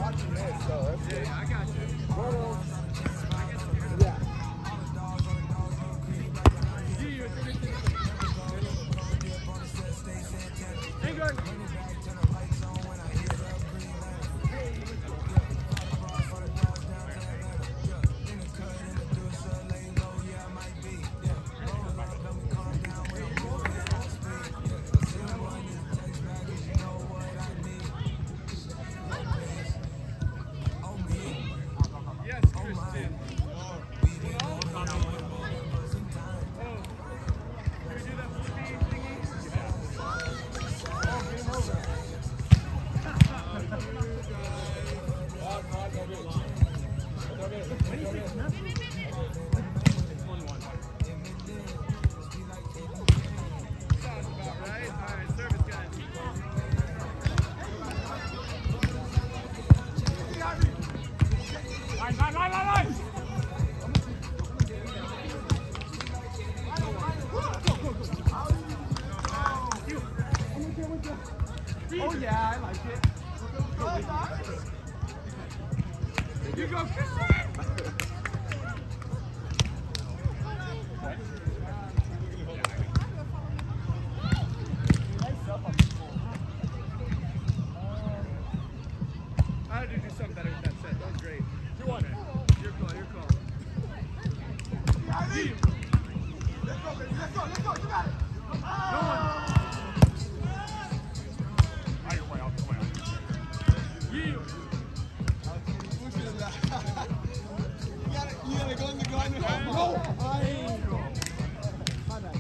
watching this, so that's good. Yeah, I got you. Yeah. Hang on. Yes, Christian. Oh yeah, I like it. You go, Christian! I had to do something better with that set. That was great. 2-1. Your call, your call. Let's go, baby. Let's go. You got it. No one. You gotta go in the gun. No. My bad.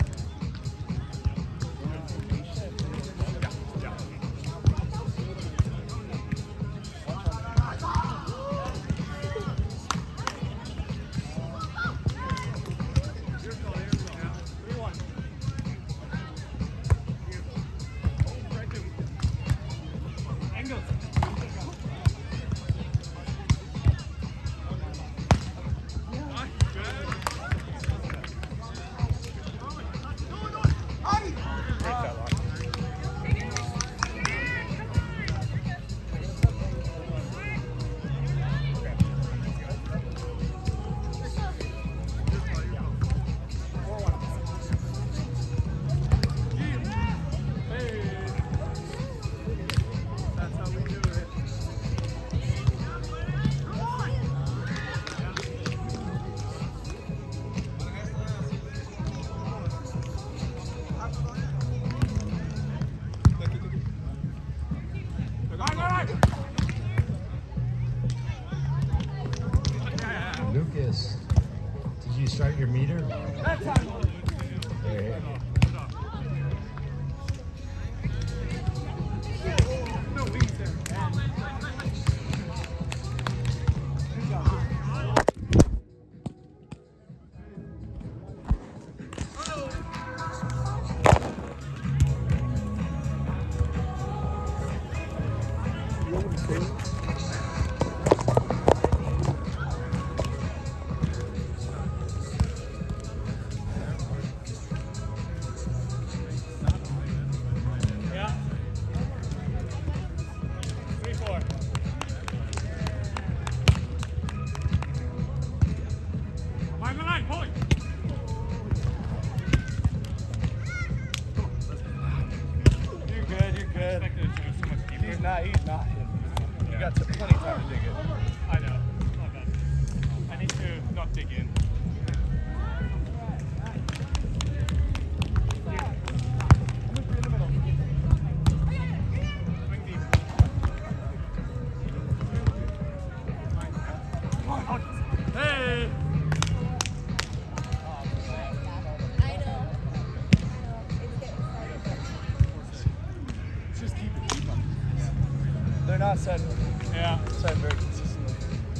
Lucas, did you start your meter? That time. There. No beats there. He's not. You got plenty of time to dig it. I know. Not bad. I need to not dig in. Hey! Just keep it deep. They're not set. Yeah. Set very consistently.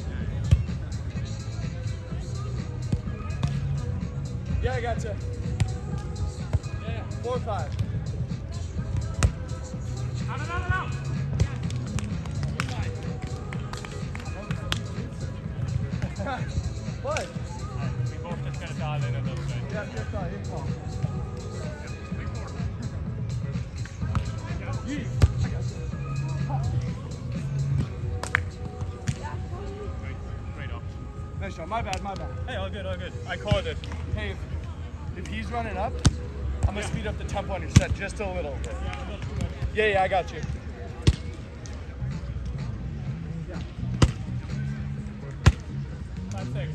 Yeah, I gotcha. Yeah. 4 or 5. No. What? We both just gotta dial in a little bit. Yeah, just not his fault. my bad, my bad. Hey, all good, all good. I called it. Hey, if he's running up, I'm gonna speed up the tempo on your set just a little bit. Yeah, I got you. Yeah. 5, 6.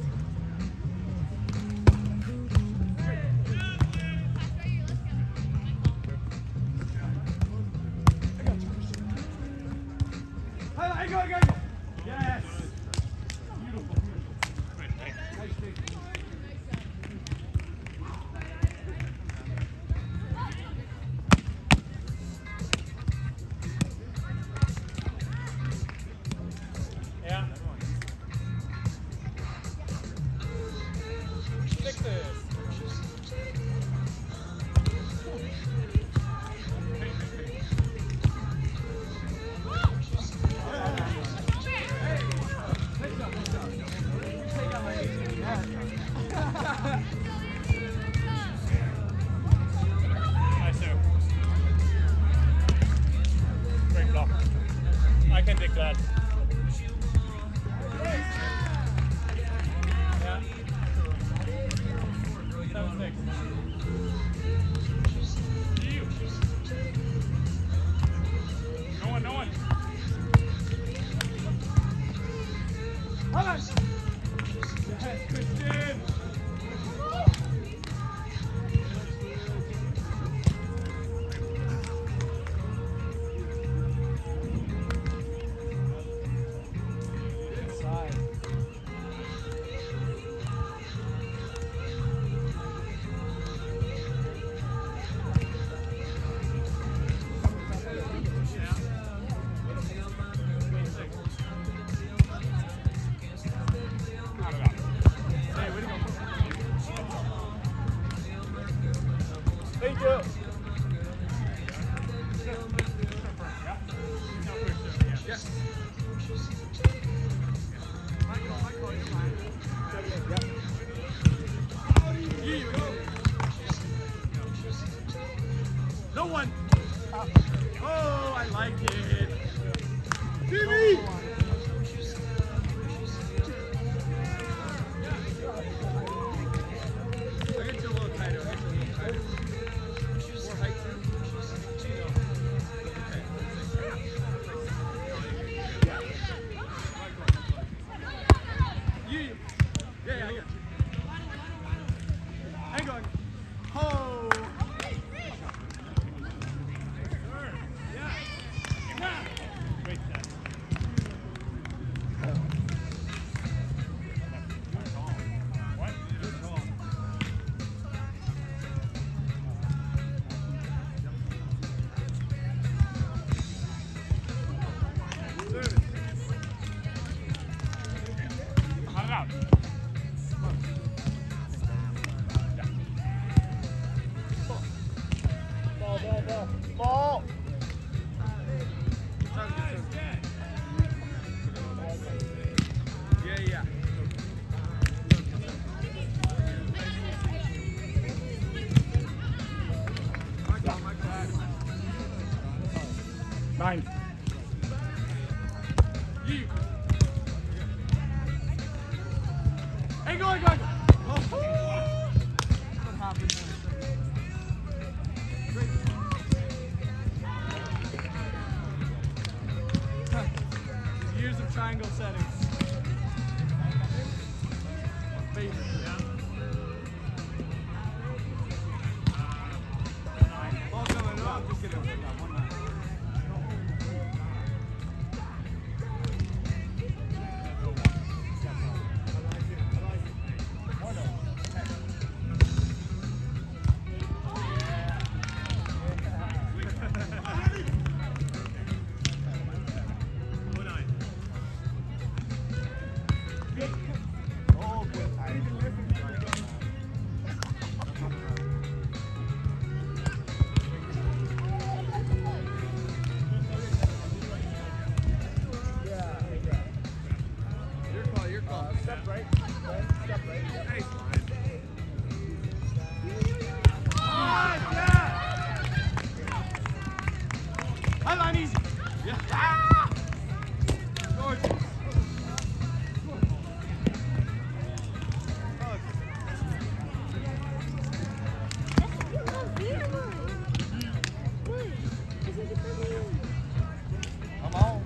I go. Yes. Beautiful. Nice take. Yeah. 6s. Nice, sir. Great block. I can take that. Yeah. 7, 6. No one. Yes, Christian. Inside. Hey, way to go. Thank you. Yes. Michael, you're fine. Here you go. No one. Oh, I like it. TV. I'll get you a little tighter. More height too. Yeah, I got you. Hang on. Oh. Great set. What? Good call. Cut it out. Ball. Yeah. Nine. You. Hey, go. Oh. What happened there? Great. Years of triangle settings. Favorite. Ball coming up. Just kidding. 1-9. Your call. Step right. Step right. Hey. Highline easy. Yeah. Gorgeous. Come on.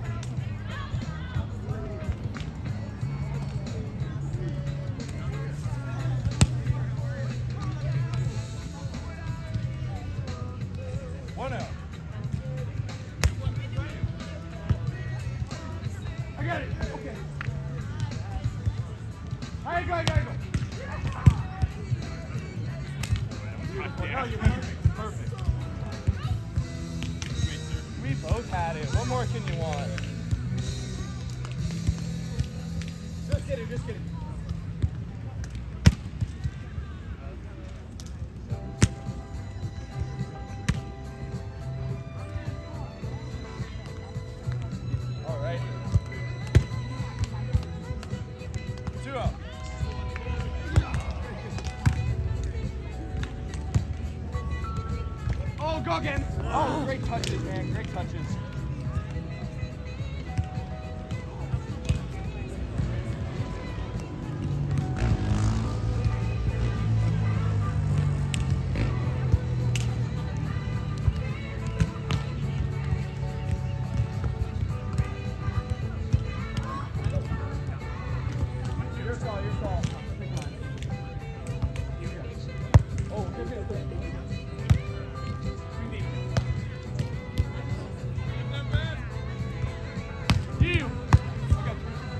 One out. I got it. Okay. I go. Beautiful. No, you're perfect. Perfect. We both had it. What more can you want? Just kidding. All right. 2 out. Oh, go again. Oh, great touches, man. Great touches. Your call. Oh, good. You. Okay.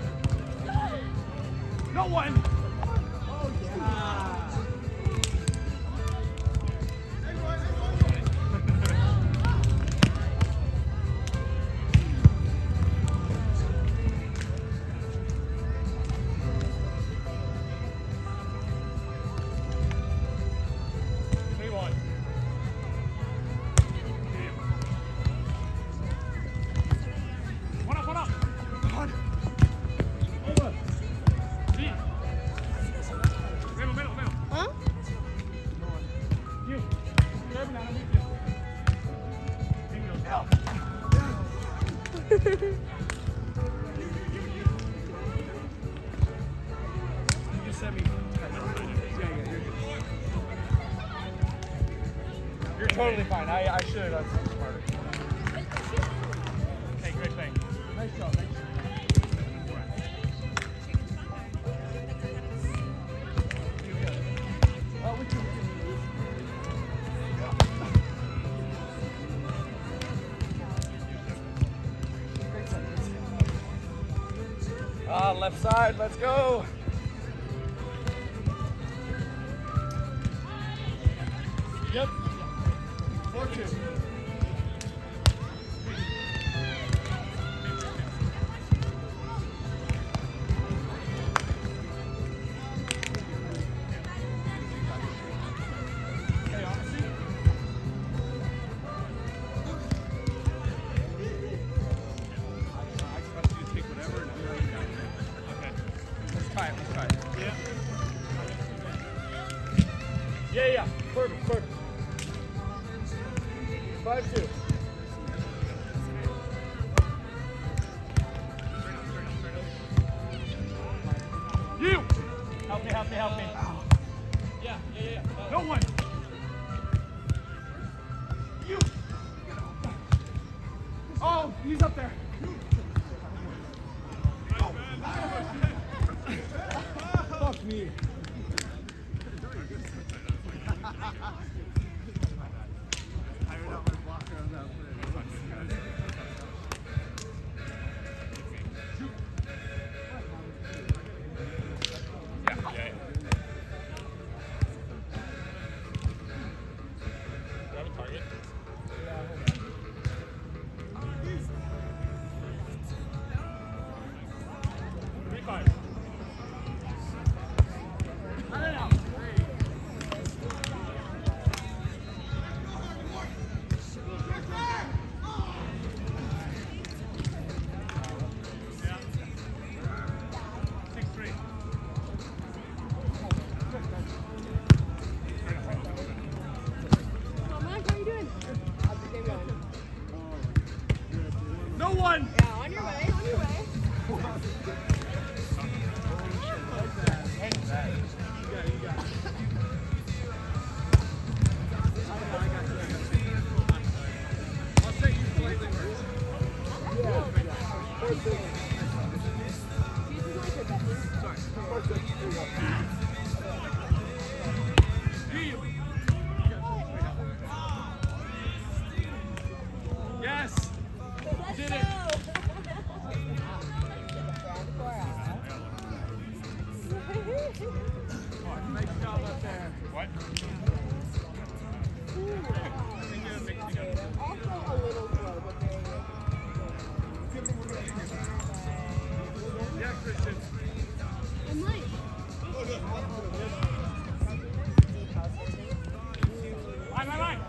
No one. Oh yeah. You're totally fine. I should have done something smarter. Hey, great thing. Nice job. Left side, let's go. Yep. 4-2. Yeah. Perfect. 5-2. You! Help me. Yeah. No one! You! Oh, he's up there. Fuck me. No one! Yeah, on your way. I'll set you Yes! You did it! Nice job up there. What? Also a little slow, but very Yeah, Christian. I'm like. Line.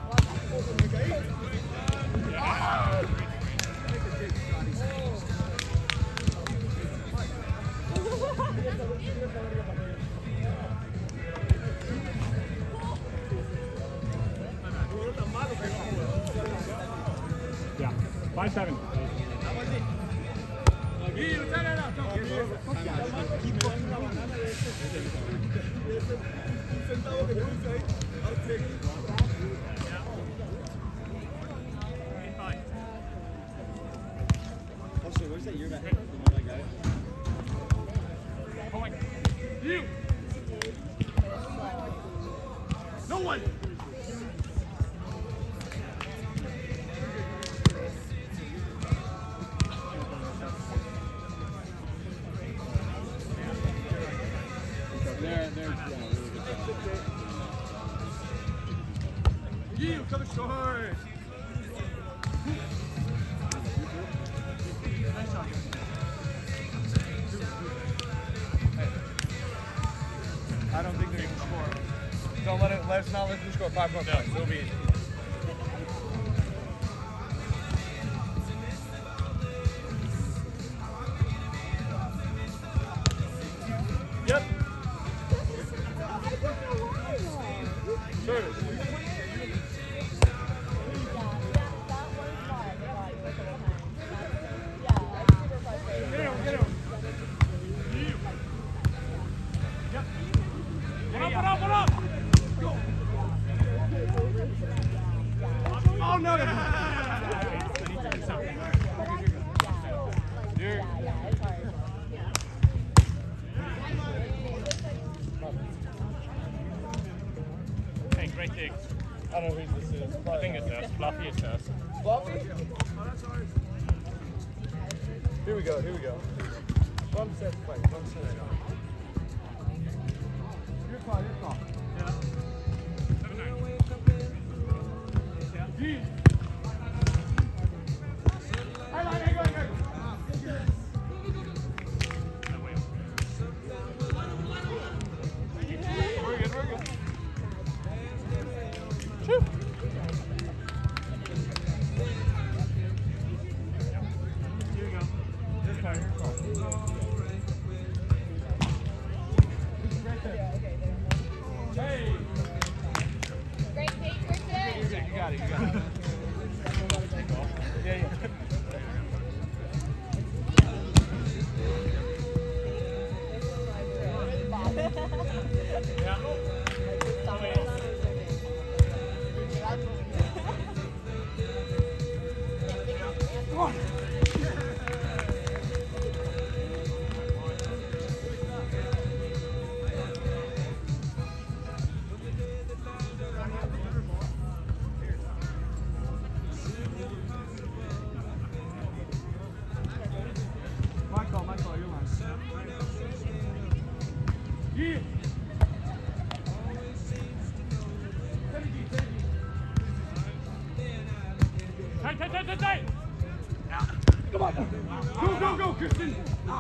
Yeah. 5-7. Also, where's that year back? The one I got it? You! No one! There's really good job. You coming short! Nice shot. I don't think they're gonna score. Don't let's not let them score 5 more points. It'll be easy. Yep. Service. Get him. Yep. Put up. Go. Oh, no. Here. Hey, great dig. I don't know who this is. I think it's us. Fluffy is us. Fluffy? Here we go. One set play. Your call. Yeah. 7-9. G. Go. That way. We're good. Here we go. This time, your call. Hey! Great take, Christian. You got it. Yeah. My call, your line. Yeah. Tight. Come on. Go, Christian.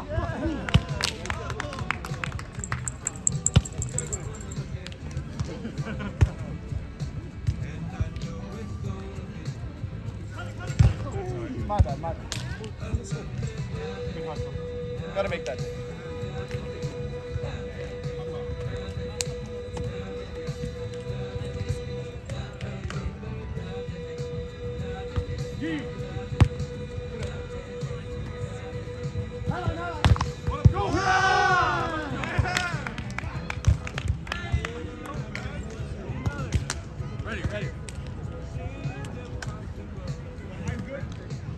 My bad. Good hustle. Gotta make that. Ready.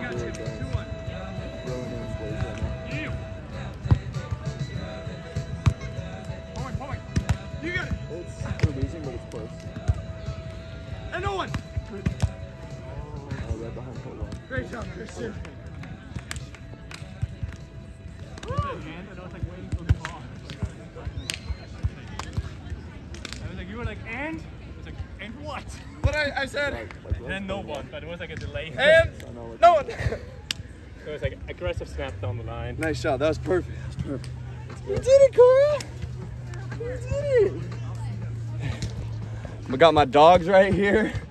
really bad. Throwing in plays right now. You got it. We're losing, but it's close. And no one. Right behind pole line. Great job, Christian. You were like, and? It's like, and what? What I said. Like And then no one, but it was like a delay. And I know, like, no one. So it was like aggressive snap down the line. Nice shot. That was perfect. It's You good. did it, Cora. You did it. We got my dogs right here.